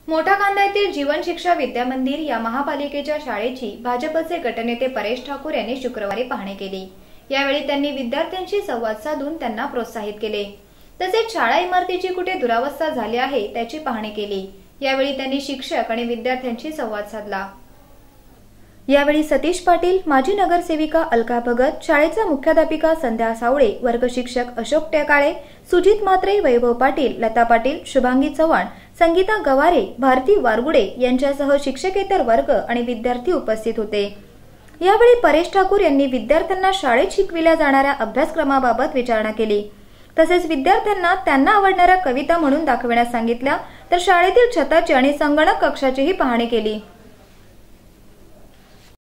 मोठा खांदा येथील जीवन शिक्षा विद्या मंदिर या महापालिकेच्या शाळेची भाजपचे गटनेते परेश ठाकूर यांनी शुक्रवारी पाहणी केली। यावेळी त्यांनी विद्यार्थ्यांशी संवाद साधून त्यांना प्रोत्साहित केले। तसेच शाळा इमारतीची कुठे दुरावस्था झाली आहे त्याची पाहणी केली। यावेळी त्यांनी शिक्षक आणि विद्यार्थ्यांशी संवाद साधला। यावेळी सतीश पाटील, माजी नगरसेविका अलका भगत, शाळेचा मुख्याध्यापिका संध्या सावळे, वर्ग शिक्षक अशोक टेकाळे, सुजित म्हात्रे, वैभव पाटील, लता पाटील, शुभांगी चव्हाण, संगीता गवारे, भारती वारगुडे यांच्यासह शिक्षकेतर वर्ग आणि विद्यार्थी उपस्थित होते। यावेळी परेश ठाकूर यांनी विद्यार्थ्यांना शाळेत शिकविल्या जाणाऱ्या अभ्यासक्रमाबाबत विचारणा केली। तसेच विद्यार्थ्यांना त्यांना आवडणाऱ्या कविता म्हणून दाखविण्यास सांगितल्या, तर शाळेतील छताची आणि संगणक कक्षाचीही पाहणी केली।